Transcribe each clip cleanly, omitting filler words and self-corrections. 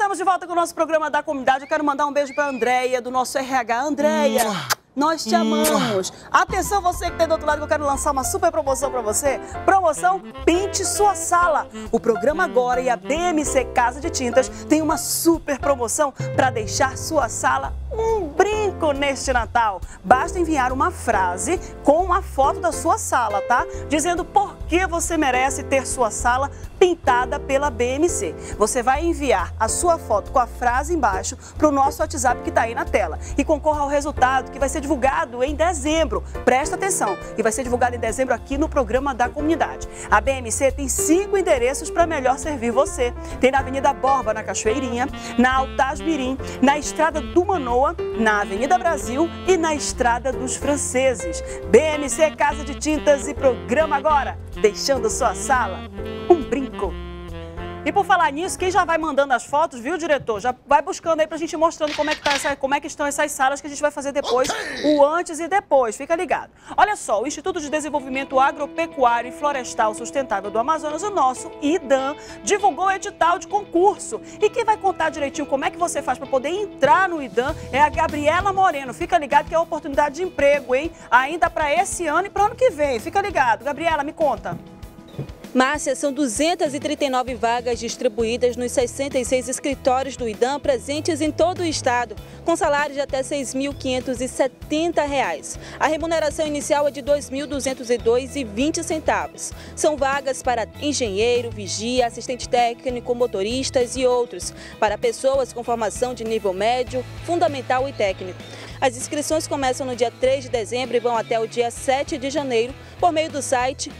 Estamos de volta com o nosso programa da comunidade. Eu quero mandar um beijo para a Andréia, do nosso RH. Andréia, nós te amamos. Atenção, você que está do outro lado, que eu quero lançar uma super promoção para você. Promoção Pinte Sua Sala. O programa agora e a BMC Casa de Tintas tem uma super promoção para deixar sua sala um brinco neste Natal. Basta enviar uma frase com a foto da sua sala, tá? Dizendo por que você merece ter sua sala pintada pela BMC. Você vai enviar a sua foto com a frase embaixo para o nosso WhatsApp que está aí na tela. E concorra ao resultado que vai ser divulgado em dezembro. Presta atenção, e vai ser divulgado em dezembro aqui no programa da comunidade. A BMC tem 5 endereços para melhor servir você. Tem na Avenida Borba, na Cachoeirinha, na Altaz Mirim, na Estrada do Manoa, na Avenida Brasil e na Estrada dos Franceses. BMC Casa de Tintas e programa agora, deixando sua sala um brinco. E por falar nisso, quem já vai mandando as fotos, viu, diretor? Já vai buscando aí pra gente mostrando como é que estão essas salas que a gente vai fazer depois, o antes e depois. Fica ligado. Olha só, o Instituto de Desenvolvimento Agropecuário e Florestal Sustentável do Amazonas, o nosso IDAM, divulgou o edital de concurso. E quem vai contar direitinho como é que você faz para poder entrar no IDAM é a Gabriela Moreno. Fica ligado que é oportunidade de emprego, hein? Ainda para esse ano e para o ano que vem. Fica ligado. Gabriela, me conta. Márcia, são 239 vagas distribuídas nos 66 escritórios do IDAM presentes em todo o estado, com salários de até R$ 6.570. A remuneração inicial é de R$ 2.202,20. São vagas para engenheiro, vigia, assistente técnico, motoristas e outros, para pessoas com formação de nível médio, fundamental e técnico. As inscrições começam no dia 3 de dezembro e vão até o dia 7 de janeiro, por meio do site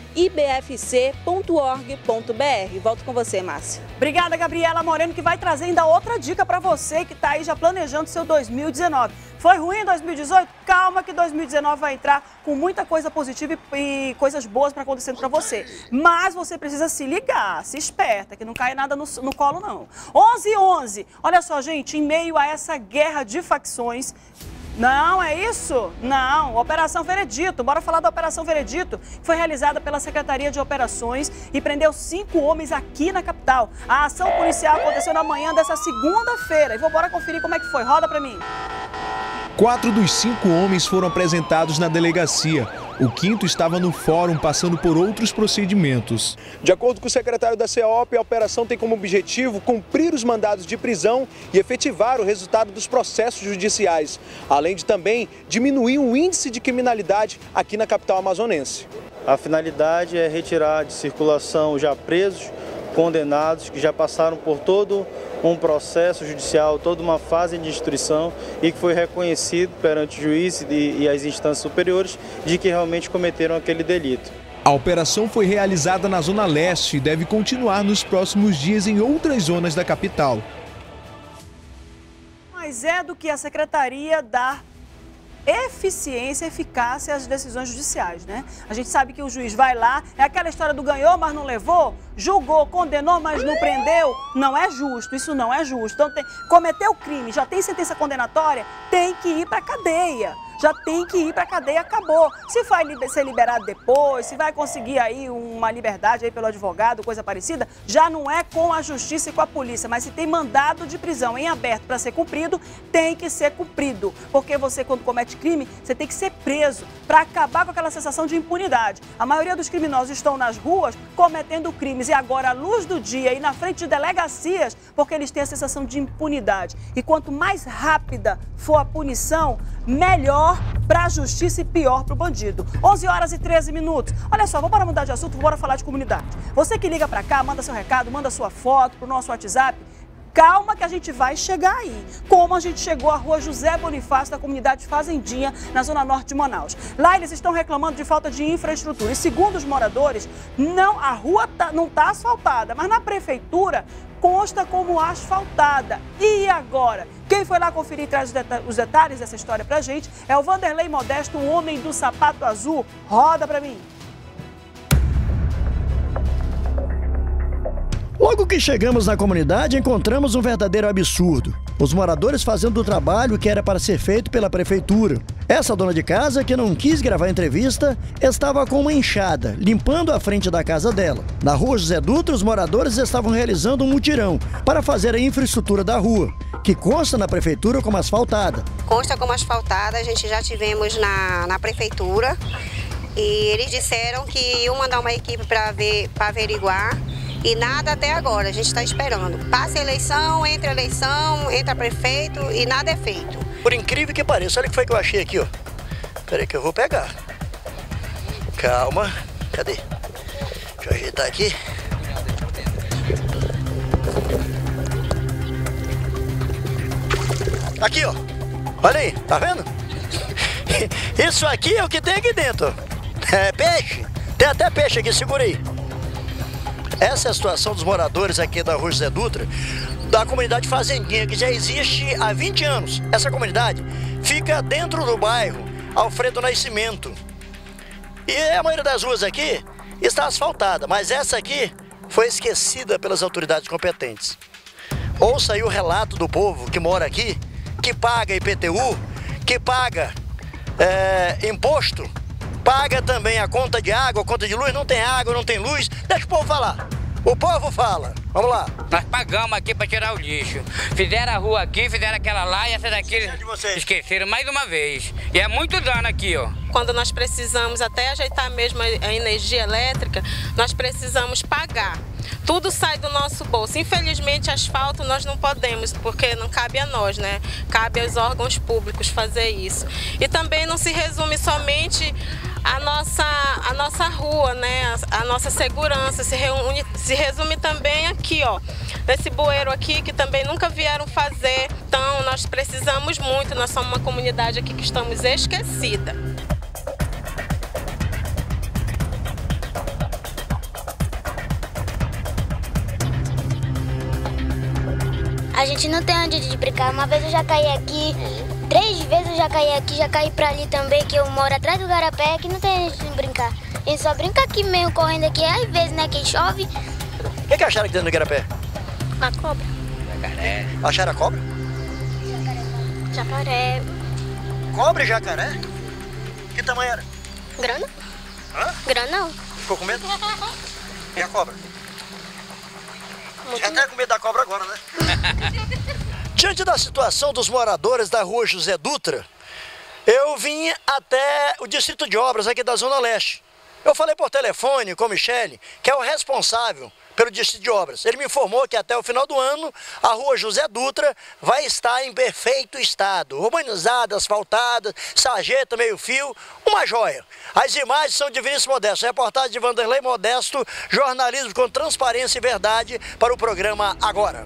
ibfc.org.br. Volto com você, Márcia. Obrigada, Gabriela Moreno, que vai trazer ainda outra dica para você que está aí já planejando seu 2019. Foi ruim em 2018? Calma que 2019 vai entrar com muita coisa positiva e coisas boas para acontecendo para você. Mas você precisa se ligar, se esperta, que não cai nada no colo, não. 11h11. Olha só, gente, em meio a essa guerra de facções... Não, é isso? Não, Operação Veredito. Bora falar da Operação Veredito, que foi realizada pela Secretaria de Operações e prendeu 5 homens aqui na capital. A ação policial aconteceu na manhã dessa segunda-feira. E bora conferir como é que foi. Roda pra mim. 4 dos 5 homens foram apresentados na delegacia. O 5º estava no fórum, passando por outros procedimentos. De acordo com o secretário da CEOP, a operação tem como objetivo cumprir os mandados de prisão e efetivar o resultado dos processos judiciais, além de também diminuir o índice de criminalidade aqui na capital amazonense. A finalidade é retirar de circulação já presos, condenados, que já passaram por todo um processo judicial, toda uma fase de instrução e que foi reconhecido perante o juiz e as instâncias superiores de que realmente cometeram aquele delito. A operação foi realizada na Zona Leste e deve continuar nos próximos dias em outras zonas da capital. Mas é do que a Secretaria dá eficiência, eficácia às decisões judiciais, né? A gente sabe que o juiz vai lá, é aquela história do ganhou, mas não levou, julgou, condenou, mas não prendeu. Não é justo, isso não é justo. Então, cometeu crime, já tem sentença condenatória, tem que ir para cadeia. Já tem que ir para a cadeia, acabou. Se vai ser liberado depois, se vai conseguir aí uma liberdade aí pelo advogado, coisa parecida, já não é com a justiça e com a polícia, mas se tem mandado de prisão em aberto para ser cumprido, tem que ser cumprido. Porque você, quando comete crime, você tem que ser preso para acabar com aquela sensação de impunidade. A maioria dos criminosos estão nas ruas cometendo crimes e agora à luz do dia e na frente de delegacias, porque eles têm a sensação de impunidade. E quanto mais rápida for a punição, melhor para a justiça e pior para o bandido. 11h13. Olha só, vamos mudar de assunto, bora falar de comunidade. Você que liga para cá, manda seu recado, manda sua foto para o nosso WhatsApp. Calma que a gente vai chegar aí. Como a gente chegou à rua José Bonifácio, da comunidade Fazendinha, na zona norte de Manaus. Lá eles estão reclamando de falta de infraestrutura. E segundo os moradores, a rua não está asfaltada, mas na prefeitura consta como asfaltada. E agora? Quem foi lá conferir e traz os detalhes dessa história pra gente é o Vanderlei Modesto, o homem do sapato azul. Roda pra mim. Logo que chegamos na comunidade, encontramos um verdadeiro absurdo. Os moradores fazendo o trabalho que era para ser feito pela prefeitura. Essa dona de casa, que não quis gravar a entrevista, estava com uma enxada, limpando a frente da casa dela. Na rua José Dutra, os moradores estavam realizando um mutirão para fazer a infraestrutura da rua, que consta na prefeitura como asfaltada. Consta como asfaltada, a gente já tivemos na prefeitura e eles disseram que iam mandar uma equipe para averiguar e nada até agora, a gente está esperando. Passa a eleição, entra prefeito e nada é feito. Por incrível que pareça, olha o que foi que eu achei aqui, ó. Peraí que eu vou pegar. Calma, cadê? Deixa eu ajeitar aqui. Aqui, ó. Olha aí, tá vendo? Isso aqui é o que tem aqui dentro. É peixe. Tem até peixe aqui, segura aí. Essa é a situação dos moradores aqui da rua José Dutra, da comunidade Fazendinha, que já existe há 20 anos. Essa comunidade fica dentro do bairro Alfredo Nascimento. E a maioria das ruas aqui está asfaltada, mas essa aqui foi esquecida pelas autoridades competentes. Ouça aí o relato do povo que mora aqui, que paga IPTU, que paga imposto, paga também a conta de água, a conta de luz, não tem água, não tem luz. Deixa o povo falar. O povo fala. Vamos lá. Nós pagamos aqui para tirar o lixo. Fizeram a rua aqui, fizeram aquela lá e essa daqui esqueceram mais uma vez. E é muito dano aqui, ó. Quando nós precisamos até ajeitar mesmo a energia elétrica, nós precisamos pagar. Tudo sai do nosso bolso. Infelizmente, asfalto nós não podemos, porque não cabe a nós, né? Cabe aos órgãos públicos fazer isso. E também não se resume somente a nossa rua, né? A nossa segurança. Se resume também aqui, ó, nesse bueiro aqui, que também nunca vieram fazer. Então, nós precisamos muito. Nós somos uma comunidade aqui que estamos esquecida. A gente não tem onde de brincar. Uma vez eu já caí aqui, 3 vezes eu já caí aqui, já caí pra ali também, que eu moro atrás do Garapé, que não tem onde de brincar. A gente só brinca aqui mesmo, correndo aqui, às vezes, né, que chove. O que acharam aqui dentro do Garapé? A cobra. Jacaré. Acharam a cobra? Jacaré. Cobra e jacaré? Que tamanho era? Grana? Hã? Granão. Ficou com medo? E a cobra? Já tá com medo da cobra agora, né? Diante da situação dos moradores da rua José Dutra, eu vim até o Distrito de Obras aqui da Zona Leste. Eu falei por telefone com o Michele, que é o responsável pelo Distrito de Obras. Ele me informou que até o final do ano a rua José Dutra vai estar em perfeito estado. Urbanizada, asfaltada, sarjeta, meio-fio, uma joia. As imagens são de Vinícius Modesto, reportagem de Vanderlei Modesto, jornalismo com transparência e verdade para o programa Agora.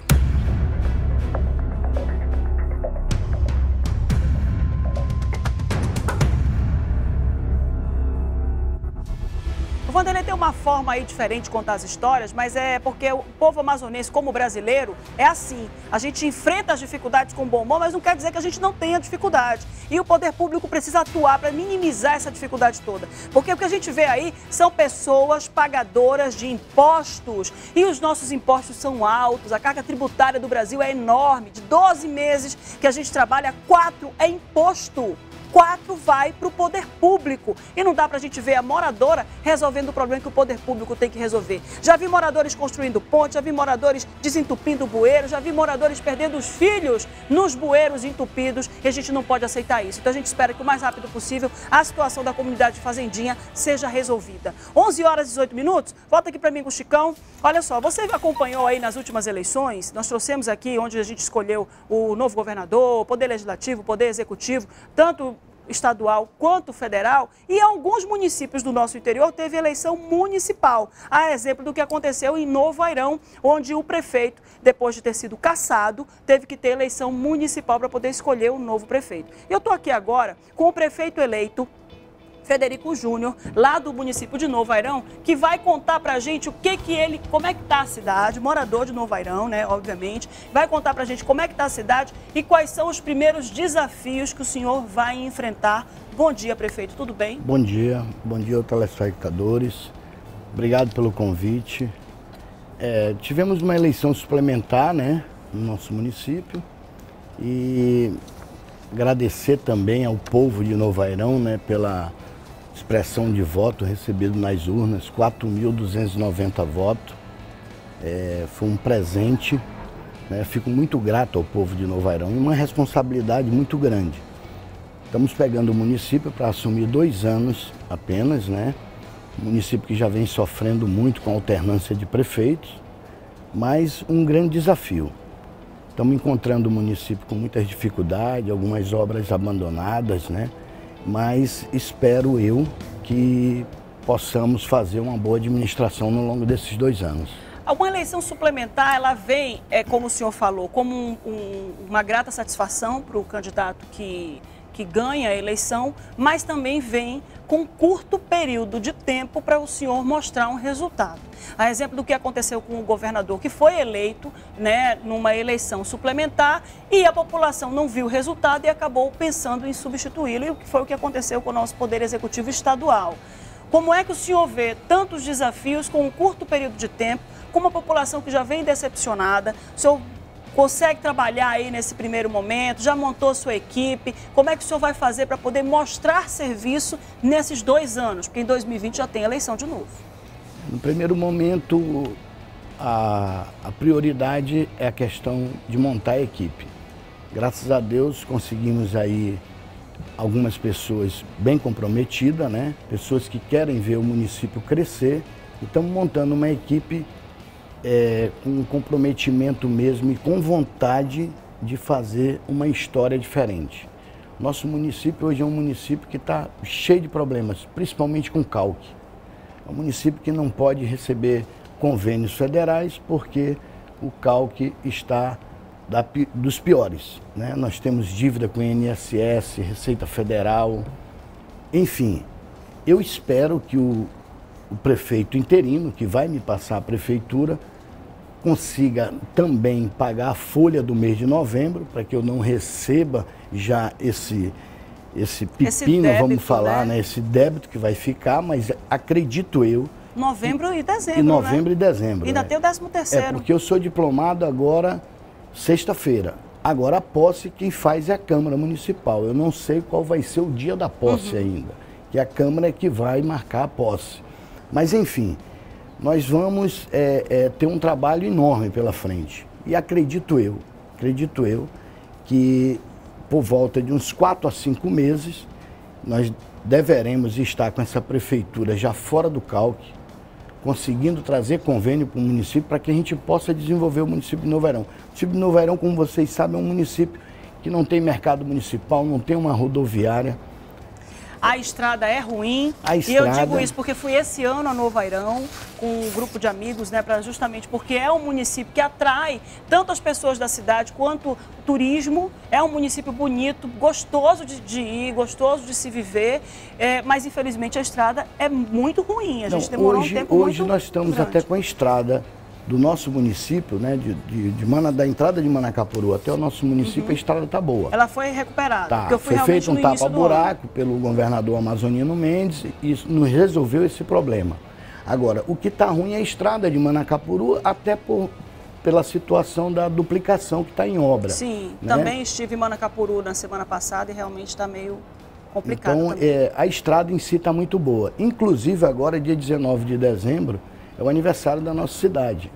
O Vanderlei tem uma forma aí diferente de contar as histórias, mas é porque o povo amazonense, como o brasileiro, é assim. A gente enfrenta as dificuldades com bom humor, mas não quer dizer que a gente não tenha dificuldade. E o poder público precisa atuar para minimizar essa dificuldade toda. Porque o que a gente vê aí são pessoas pagadoras de impostos. E os nossos impostos são altos. A carga tributária do Brasil é enorme. De 12 meses que a gente trabalha, 4 é imposto. 4 vai para o poder público. E não dá para a gente ver a moradora resolvendo o problema que o poder público tem que resolver. Já vi moradores construindo pontes, já vi moradores desentupindo bueiros, já vi moradores perdendo os filhos nos bueiros entupidos e a gente não pode aceitar isso. Então a gente espera que o mais rápido possível a situação da comunidade de Fazendinha seja resolvida. 11 horas e 18 minutos, volta aqui para mim com o Chicão. Olha só, você acompanhou aí nas últimas eleições, nós trouxemos aqui onde a gente escolheu o novo governador, o poder legislativo, o poder executivo, tanto estadual quanto federal, e alguns municípios do nosso interior teve eleição municipal. A exemplo do que aconteceu em Novo Airão, onde o prefeito, depois de ter sido cassado, teve que ter eleição municipal para poder escolher o novo prefeito. Eu estou aqui agora com o prefeito eleito, Frederico Júnior, lá do município de Novo Airão, que vai contar pra gente como é que tá a cidade, morador de Novo Airão, né, obviamente, vai contar pra gente como é que tá a cidade e quais são os primeiros desafios que o senhor vai enfrentar. Bom dia, prefeito, tudo bem? Bom dia telespectadores, obrigado pelo convite. Tivemos uma eleição suplementar, né, no nosso município e agradecer também ao povo de Novo Airão, né, pela expressão de voto recebido nas urnas, 4.290 votos. Foi um presente, né? Fico muito grato ao povo de Novo Airão e uma responsabilidade muito grande. Estamos pegando o município para assumir 2 anos apenas, né? Um município que já vem sofrendo muito com a alternância de prefeitos, mas um grande desafio. Estamos encontrando o município com muitas dificuldades, algumas obras abandonadas, né? Mas espero eu que possamos fazer uma boa administração no longo desses 2 anos. Uma eleição suplementar, ela vem, como o senhor falou, como uma grata satisfação para o candidato que ganha a eleição, mas também vem com curto período de tempo para o senhor mostrar um resultado. A exemplo do que aconteceu com o governador, que foi eleito, né, numa eleição suplementar e a população não viu o resultado e acabou pensando em substituí-lo, e foi o que aconteceu com o nosso Poder Executivo Estadual. Como é que o senhor vê tantos desafios com um curto período de tempo, com uma população que já vem decepcionada? O senhor consegue trabalhar aí nesse primeiro momento? Já montou sua equipe? Como é que o senhor vai fazer para poder mostrar serviço nesses 2 anos? Porque em 2020 já tem eleição de novo. No primeiro momento, a prioridade é a questão de montar a equipe. Graças a Deus conseguimos aí algumas pessoas bem comprometidas, né? Pessoas que querem ver o município crescer. E estamos montando uma equipe com comprometimento mesmo e com vontade de fazer uma história diferente. Nosso município hoje é um município que está cheio de problemas, principalmente com calque. É um município que não pode receber convênios federais porque o calque está dos piores, né? Nós temos dívida com o INSS, Receita Federal, enfim. Eu espero que o prefeito interino, que vai me passar a prefeitura, consiga também pagar a folha do mês de novembro, para que eu não receba já esse pepino, débito, vamos falar, né? Esse débito que vai ficar, mas acredito eu... Novembro e dezembro, em novembro, né? E dezembro. Ainda tem o 13º. Porque eu sou diplomado agora, sexta-feira. Agora a posse, quem faz é a Câmara Municipal. Eu não sei qual vai ser o dia da posse ainda, que a Câmara é que vai marcar a posse. Mas, enfim, nós vamos ter um trabalho enorme pela frente. E acredito eu que por volta de uns 4 a 5 meses, nós deveremos estar com essa prefeitura já fora do calque, conseguindo trazer convênio para o município para que a gente possa desenvolver o município de Novo Airão. O município de Novo Airão, como vocês sabem, é um município que não tem mercado municipal, não tem uma rodoviária. A estrada é ruim, e eu digo isso porque fui esse ano a Novo Airão com um grupo de amigos, né, justamente porque é um município que atrai tanto as pessoas da cidade quanto o turismo. É um município bonito, gostoso de ir, gostoso de se viver, mas infelizmente a estrada é muito ruim. A gente demorou um tempo muito Hoje nós estamos grande. Até com a estrada do nosso município, né, da entrada de Manacapuru até o nosso município, a estrada está boa. Ela foi recuperada. Tá, porque eu fui foi feito um realmente no tapa-buraco pelo governador Amazonino Mendes e isso nos resolveu esse problema. Agora, o que está ruim é a estrada de Manacapuru, até pela situação da duplicação que está em obra. Sim, né? Também estive em Manacapuru na semana passada e realmente está meio complicado. Então, a estrada em si está muito boa. Inclusive, agora, dia 19 de dezembro, é o aniversário da nossa cidade.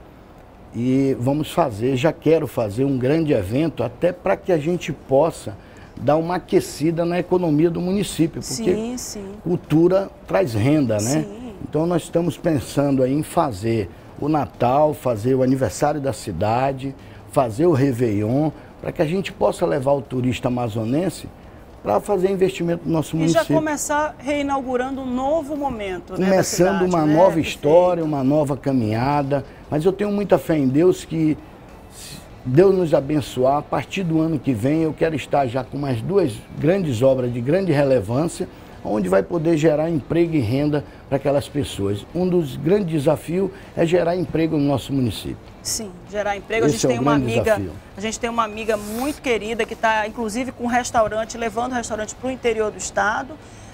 E já quero fazer um grande evento até para que a gente possa dar uma aquecida na economia do município, porque cultura traz renda, né? Sim. Então nós estamos pensando aí em fazer o Natal, fazer o aniversário da cidade, fazer o Réveillon, para que a gente possa levar o turista amazonense para fazer investimento no nosso município. E já começar reinaugurando um novo momento, né, começando da cidade, uma nova história, uma nova caminhada. Mas eu tenho muita fé em Deus que, se Deus nos abençoar, a partir do ano que vem eu quero estar já com mais 2 grandes obras de grande relevância, onde vai poder gerar emprego e renda para aquelas pessoas. Um dos grandes desafios é gerar emprego no nosso município. Sim, gerar emprego. A gente tem uma amiga muito querida que está, inclusive, com um restaurante, levando o restaurante para o interior do estado.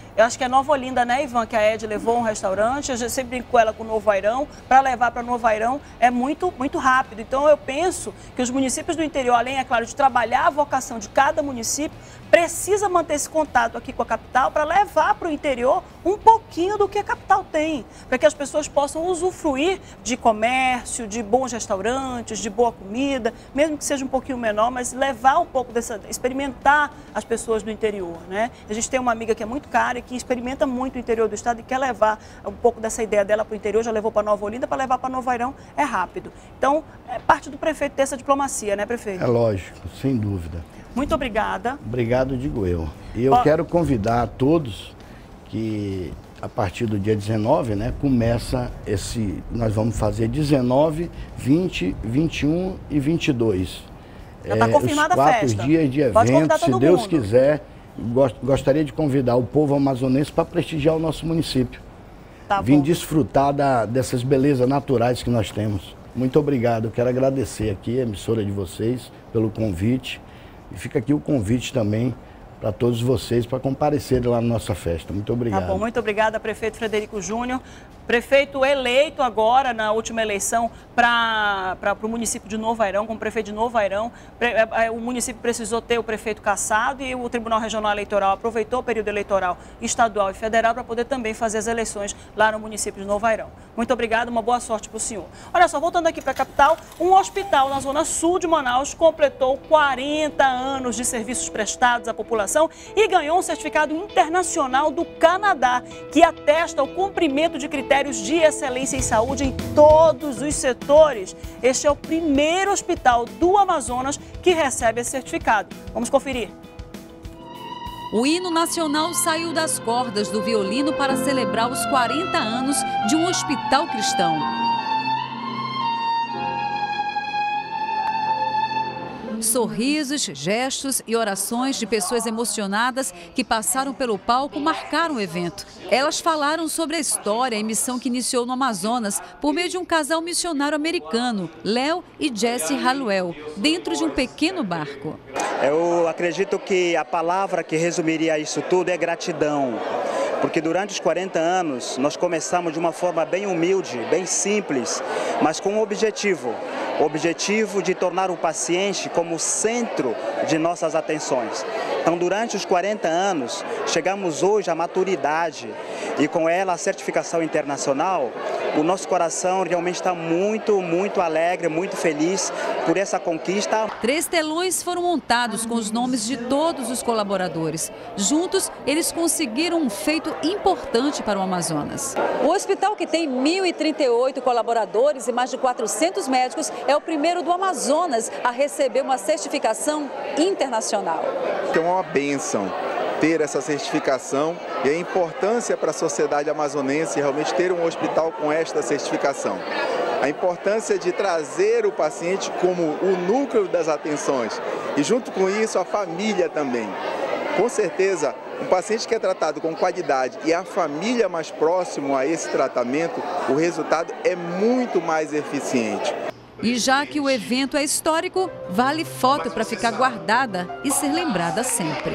Eu acho que é Nova Olinda, né, Ivan, que a Ed levou um restaurante, eu já sempre brinco com ela com o Novo Airão, para levar para Novo Airão é muito rápido. Então eu penso que os municípios do interior, além, é claro, de trabalhar a vocação de cada município, precisa manter esse contato aqui com a capital para levar para o interior um pouquinho do que a capital tem, para que as pessoas possam usufruir de comércio, de bons restaurantes, de boa comida, mesmo que seja um pouquinho menor, mas levar um pouco experimentar as pessoas do interior, né? A gente tem uma amiga que é muito cara e que experimenta muito o interior do estado e quer levar um pouco dessa ideia dela para o interior, já levou para Nova Olinda, para levar para Novo Airão é rápido. Então, é parte do prefeito ter essa diplomacia, né, prefeito? É lógico, sem dúvida. Muito obrigada. Obrigado, digo eu. E eu quero convidar a todos que a partir do dia 19, né, começa nós vamos fazer 19, 20, 21 e 22. Já está confirmada a festa. Os 4 dias de evento, se Deus quiser, gostaria de convidar o povo amazonense para prestigiar o nosso município. Tá Vim bom. desfrutar dessas belezas naturais que nós temos. Muito obrigado, eu quero agradecer aqui a emissora de vocês pelo convite. E fica aqui o convite também para todos vocês para comparecerem lá na nossa festa. Muito obrigado. Tá bom, muito obrigada, prefeito Frederico Júnior. Prefeito eleito agora na última eleição para o município de Novo Airão, como prefeito de Novo Airão. O município precisou ter o prefeito cassado e o Tribunal Regional Eleitoral aproveitou o período eleitoral estadual e federal para poder também fazer as eleições lá no município de Novo Airão. Muito obrigado, uma boa sorte para o senhor. Olha só, voltando aqui para a capital, um hospital na zona sul de Manaus completou 40 anos de serviços prestados à população e ganhou um certificado internacional do Canadá, que atesta o cumprimento de critérios de excelência em saúde em todos os setores. Este é o primeiro hospital do Amazonas que recebe esse certificado. Vamos conferir. O hino nacional saiu das cordas do violino para celebrar os 40 anos de um hospital cristão. Sorrisos, gestos e orações de pessoas emocionadas que passaram pelo palco marcaram o evento. Elas falaram sobre a história e missão que iniciou no Amazonas por meio de um casal missionário americano, Léo e Jessie Haluel, dentro de um pequeno barco. Eu acredito que a palavra que resumiria isso tudo é gratidão. Porque durante os 40 anos nós começamos de uma forma bem humilde, bem simples, mas com um objetivo. O objetivo de tornar o paciente como o centro de nossas atenções. Então, durante os 40 anos, chegamos hoje à maturidade e com ela a certificação internacional, o nosso coração realmente está muito alegre, muito feliz por essa conquista. 3 telões foram montados com os nomes de todos os colaboradores. Juntos, eles conseguiram um feito importante para o Amazonas. O hospital, que tem 1.038 colaboradores e mais de 400 médicos, é o primeiro do Amazonas a receber uma certificação internacional. É uma bênção ter essa certificação e a importância para a sociedade amazonense realmente ter um hospital com esta certificação. A importância de trazer o paciente como o núcleo das atenções e junto com isso a família também. Com certeza, um paciente que é tratado com qualidade e a família mais próximo a esse tratamento, o resultado é muito mais eficiente. E já que o evento é histórico, vale foto para ficar guardada e ser lembrada sempre.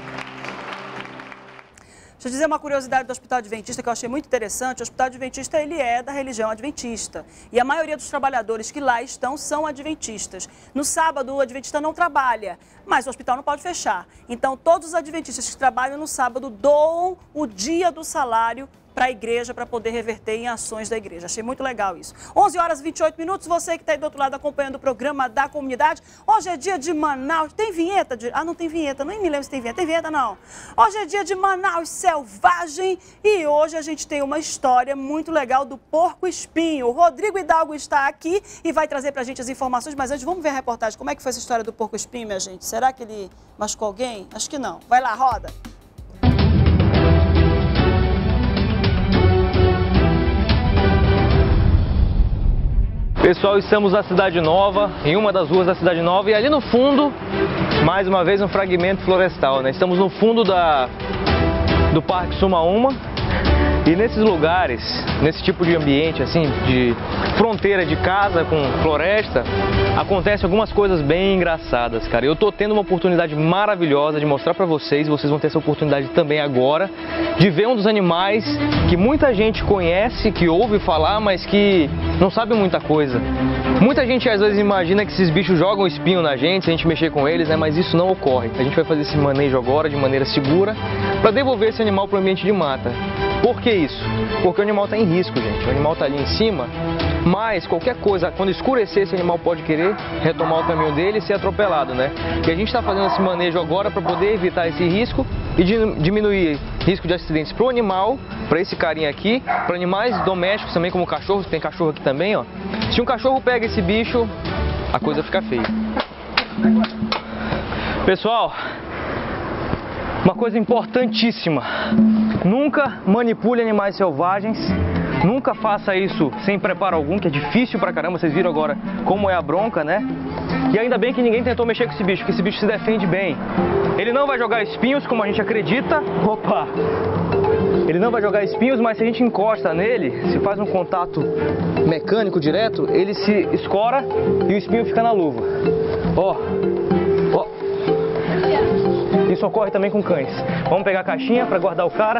Deixa eu dizer uma curiosidade do Hospital Adventista que eu achei muito interessante. O Hospital Adventista, ele é da religião adventista. E a maioria dos trabalhadores que lá estão são adventistas. No sábado, o adventista não trabalha, mas o hospital não pode fechar. Então, todos os adventistas que trabalham no sábado doam o dia do salário para a igreja, para poder reverter em ações da igreja. Achei muito legal isso. 11 horas e 28 minutos, você que está aí do outro lado acompanhando o programa da comunidade. Hoje é dia de Manaus. Tem vinheta? Ah, não tem vinheta, nem me lembro se tem vinheta. Tem vinheta, não. Hoje é dia de Manaus Selvagem e hoje a gente tem uma história muito legal do porco-espinho. O Rodrigo Hidalgo está aqui e vai trazer para a gente as informações, mas antes vamos ver a reportagem. Como é que foi essa história do porco-espinho, minha gente? Será que ele machucou alguém? Acho que não. Vai lá, roda. Pessoal, estamos na Cidade Nova, em uma das ruas da Cidade Nova, e ali no fundo, mais uma vez, um fragmento florestal, né? Estamos no fundo do Parque Sumaúma E nesses lugares, nesse tipo de ambiente, assim, de fronteira de casa com floresta, acontecem algumas coisas bem engraçadas, cara. Eu tô tendo uma oportunidade maravilhosa de mostrar pra vocês, vocês vão ter essa oportunidade também agora, de ver um dos animais que muita gente conhece, que ouve falar, mas que não sabe muita coisa. Muita gente às vezes imagina que esses bichos jogam espinho na gente, se a gente mexer com eles, né? Mas isso não ocorre. A gente vai fazer esse manejo agora de maneira segura para devolver esse animal para o ambiente de mata. Por que isso? Porque o animal está em risco, gente. O animal está ali em cima, mas qualquer coisa, quando escurecer, esse animal pode querer retomar o caminho dele e ser atropelado, né? E a gente está fazendo esse manejo agora para poder evitar esse risco e diminuir risco de acidentes para o animal, para esse carinha aqui, para animais domésticos também, como cachorros, tem cachorro aqui também, ó. Se um cachorro pega esse bicho, a coisa fica feia. Pessoal, uma coisa importantíssima, nunca manipule animais selvagens, nunca faça isso sem preparo algum, que é difícil pra caramba, vocês viram agora como é a bronca, né? E ainda bem que ninguém tentou mexer com esse bicho, porque esse bicho se defende bem. Ele não vai jogar espinhos como a gente acredita, opa! Ele não vai jogar espinhos, mas se a gente encosta nele, se faz um contato mecânico direto, ele se escora e o espinho fica na luva. Ó, ó. Isso ocorre também com cães. Vamos pegar a caixinha para guardar o cara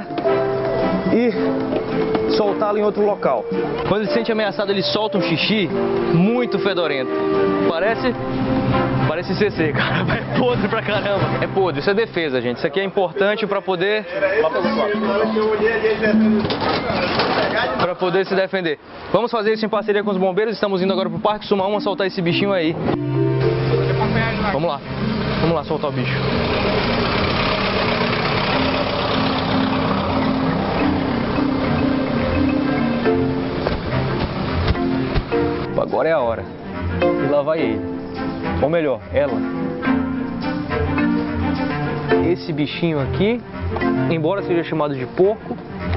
e soltá-lo em outro local. Quando ele se sente ameaçado, ele solta um xixi muito fedorento. Parece CC, cara. É podre pra caramba. É podre, isso é defesa, gente. Isso aqui é importante pra poder se defender. Vamos fazer isso em parceria com os bombeiros. Estamos indo agora pro Parque Suma 1 soltar esse bichinho aí. Vamos lá soltar o bicho. Agora é a hora. E lá vai ele. Ou melhor, ela. Esse bichinho aqui, embora seja chamado de porco,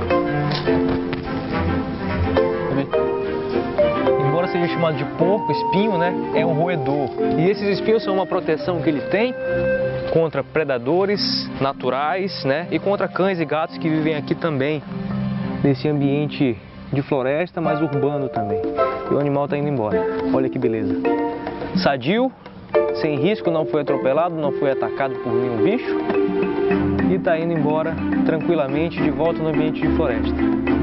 espinho, né? É um roedor. E esses espinhos são uma proteção que ele tem contra predadores naturais, né? E contra cães e gatos que vivem aqui também, nesse ambiente de floresta, mas urbano também. E o animal está indo embora. Olha que beleza. Sadio, sem risco, não foi atropelado, não foi atacado por nenhum bicho. E está indo embora tranquilamente de volta no ambiente de floresta.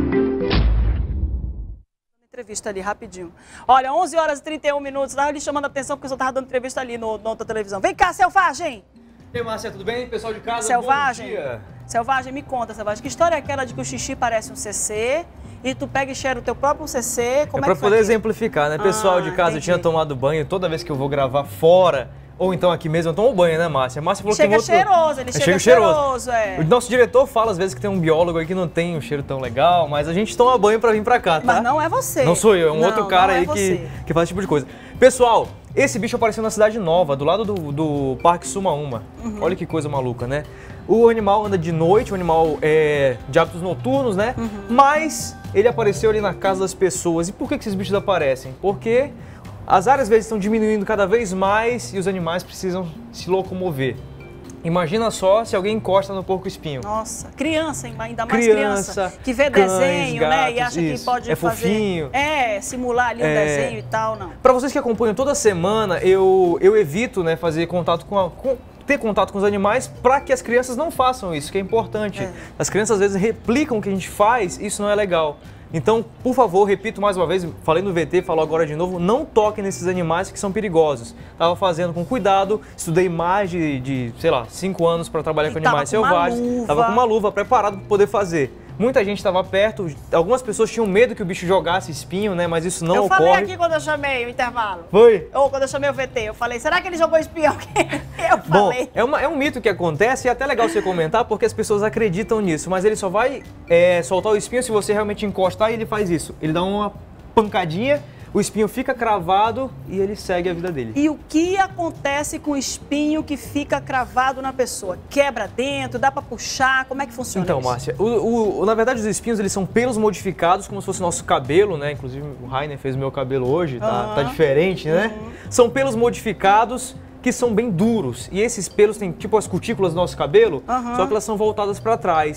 Entrevista ali, rapidinho. Olha, 11 horas e 31 minutos, estava ali chamando a atenção porque eu só estava dando entrevista ali na outra televisão. Vem cá, Selvagem! E aí, Márcia, tudo bem? Pessoal de casa, Selvagem, bom dia. Selvagem, me conta, Selvagem, que história é aquela de que o xixi parece um CC e tu pega e cheira o teu próprio CC? Como é pra poder exemplificar, né? Pessoal de casa, eu tinha tomado banho, toda vez que eu vou gravar fora, ou então aqui mesmo, eu tomo banho, né, Márcia? A Márcia falou chega que tem outro... cheiroso, ele chega cheiroso, é. O nosso diretor fala às vezes que tem um biólogo aí que não tem um cheiro tão legal, mas a gente toma banho pra vir pra cá, tá? Mas não é você. Não sou eu, é um outro cara aí que faz esse tipo de coisa. Pessoal, esse bicho apareceu na Cidade Nova, do lado do Parque Suma 1. Olha que coisa maluca, né? O animal anda de noite, o animal é de hábitos noturnos, né? Mas ele apareceu ali na casa das pessoas. E por que esses bichos aparecem? Porque as áreas às vezes estão diminuindo cada vez mais e os animais precisam se locomover. Imagina só se alguém encosta no porco-espinho. Nossa, criança, ainda mais criança que vê cães, desenho, gatos, né? E acha que pode fazer... fofinho. Simular ali um desenho e tal, não. Para vocês que acompanham toda semana, eu evito, né, fazer contato ter contato com os animais para que as crianças não façam isso, que é importante. As crianças às vezes replicam o que a gente faz, isso não é legal. Então, por favor, repito mais uma vez, falei no VT, falo agora de novo, não toquem nesses animais que são perigosos. Estava fazendo com cuidado, estudei mais de sei lá, 5 anos para trabalhar com animais selvagens. Estava com uma luva preparado para poder fazer. Muita gente estava perto, algumas pessoas tinham medo que o bicho jogasse espinho, né? Mas isso não ocorre. Eu falei aqui quando eu chamei o intervalo. Foi? Ou quando eu chamei o VT, eu falei, será que ele jogou espinho? Eu falei. Bom, é um mito que acontece e é até legal você comentar porque as pessoas acreditam nisso, mas ele só vai soltar o espinho se você realmente encostar e ele faz isso. Ele dá uma pancadinha, o espinho fica cravado e ele segue a vida dele. E o que acontece com o espinho que fica cravado na pessoa? Quebra dentro, dá pra puxar, como é que funciona então, isso? Márcia, na verdade os espinhos eles são pelos modificados como se fosse nosso cabelo, né? Inclusive o Rainer fez o meu cabelo hoje, tá diferente, né? São pelos modificados que são bem duros e esses pelos têm tipo as cutículas do nosso cabelo, só que elas são voltadas para trás.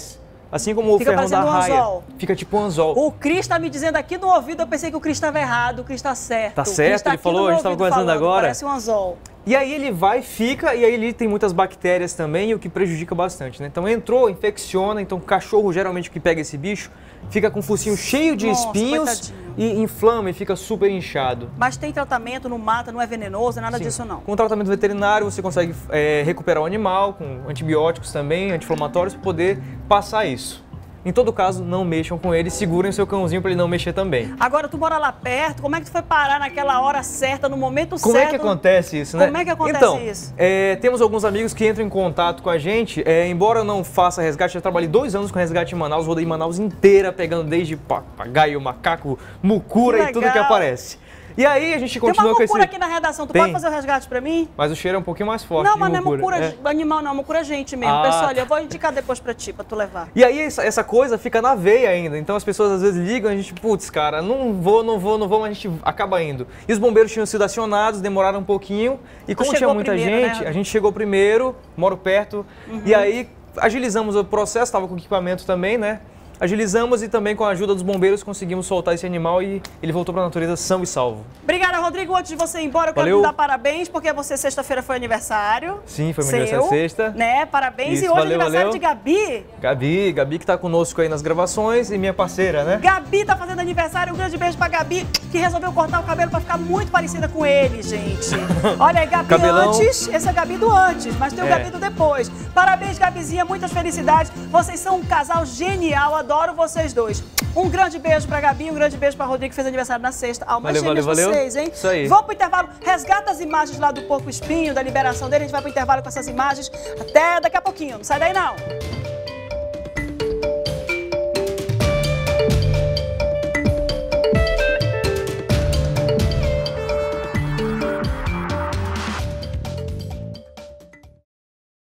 Assim como o ferrão da raia. Anzol. Fica tipo um anzol. O Cris tá me dizendo aqui no ouvido, eu pensei que o Cris estava errado, o Cris tá certo. Tá certo, ele falou, a gente tava conversando agora. Parece um anzol. E aí ele vai, fica, e aí ele tem muitas bactérias também, o que prejudica bastante, né? Então entrou, infecciona, então o cachorro geralmente que pega esse bicho fica com o focinho cheio de espinhos e inflama e fica super inchado. Mas tem tratamento, não mata, não é venenoso, é nada disso não? Com tratamento veterinário você consegue recuperar o animal, com antibióticos também, anti-inflamatórios, para poder passar isso. Em todo caso, não mexam com ele, segurem o seu cãozinho para ele não mexer também. Agora, tu mora lá perto, como é que tu foi parar naquela hora certa, no momento certo? Como é que acontece isso, né? Como é que acontece isso? Temos alguns amigos que entram em contato com a gente, embora eu não faça resgate, eu trabalhei 2 anos com resgate em Manaus, rodei Manaus inteira, pegando desde papagaio, macaco, mucura e tudo que aparece. E aí a gente continua com esse... Tem uma mucura aqui na redação, tu pode fazer o resgate pra mim? Mas o cheiro é um pouquinho mais forte. Não, mas não é mucura animal não, é mucura gente mesmo. Pessoal, olha, eu vou indicar depois pra ti, pra tu levar. E aí essa coisa fica na veia ainda, então as pessoas às vezes ligam, a gente, putz, cara, não vou, mas a gente acaba indo. E os bombeiros tinham sido acionados, demoraram um pouquinho, e como tinha muita gente, a gente chegou primeiro, moro perto, e aí agilizamos o processo, estava com equipamento também, né? Agilizamos e também com a ajuda dos bombeiros conseguimos soltar esse animal e ele voltou para a natureza são e salvo. Obrigada, Rodrigo. Antes de você ir embora, eu quero te dar parabéns, porque você sexta-feira foi aniversário. Sim, foi meu aniversário sexta. Né? Parabéns. Isso, e hoje é aniversário de Gabi. Gabi que está conosco aí nas gravações e minha parceira, né? Gabi tá fazendo aniversário. Um grande beijo pra Gabi, que resolveu cortar o cabelo para ficar muito parecida com ele, gente. Olha aí, Gabi Cabelão. Antes. Esse é Gabi do antes, mas tem o Gabi do depois. Parabéns, Gabizinha. Muitas felicidades. Vocês são um casal genial. Adoro vocês dois. Um grande beijo pra Gabi, um grande beijo pra Rodrigo, que fez aniversário na sexta. Almas gêmeas vocês, hein? Isso aí. Vamos pro intervalo. Resgata as imagens lá do porco espinho, da liberação dele. A gente vai pro intervalo com essas imagens. Até daqui a pouquinho. Não sai daí, não.